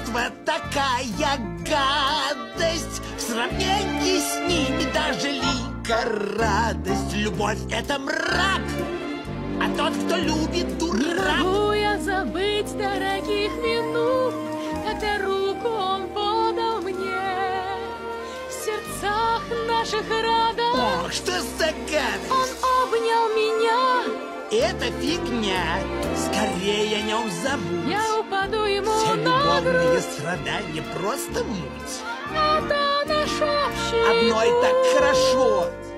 чувства такая гадость. В сравнении с ними даже лика радость. Любовь — это мрак, а тот, кто любит, дурак. Не могу я забыть дорогих минут, когда руку он подал мне. В сердцах наших радость. Ох, что за гадость! Он обнял меня. Это фигня. Скорее о нем забудь. Я упаду ему Все на грудь. любовные страдания просто муть. Это наш общий Одной так путь. хорошо.